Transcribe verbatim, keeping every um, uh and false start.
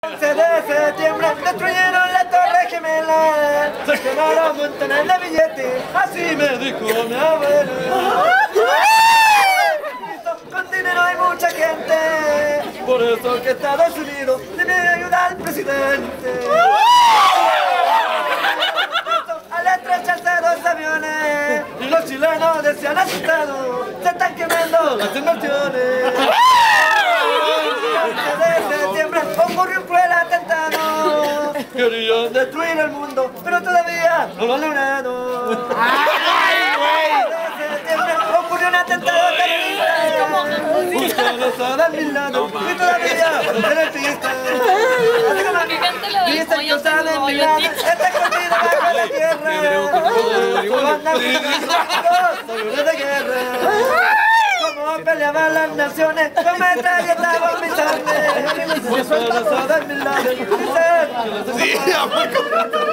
once de septiembre destruyeron la Torre Gemela, se quedaron montones de billetes, así me dijo mi abuela. Con dinero hay mucha gente, por eso que Estados Unidos debe ayudar al presidente. Al estrecharse dos aviones, y los chilenos decían asustados, se están quemando las inversiones. De septiembre ocurrió un cruel atentado, querían destruir el mundo, pero todavía no lo han logrado. De septiembre ocurrió un atentado terrorista, buscan a Saddam Bin Laden y todavía no tiene pista. Dicen que Saddam Bin Laden está escondido bajo la tierra, su banda los aviones de guerra. Como peleaban las naciones con metralletas bombizables, buscan a Saddam Bin Laden y dicen que los